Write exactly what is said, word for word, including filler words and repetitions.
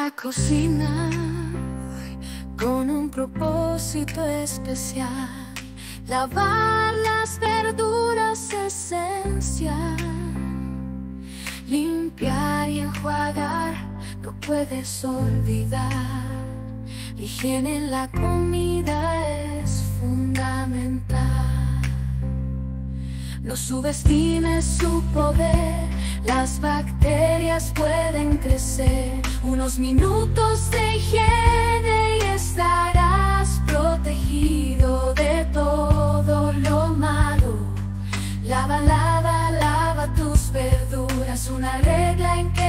la cocina con un propósito especial. Lavar las verduras esencial, limpiar y enjuagar, no puedes olvidar. La higiene en la comida es fundamental. No subestimes su poder, las bacterias pueden crecer. Unos minutos de higiene y estarás protegido de todo lo malo. Lava, lava, lava tus verduras, una regla en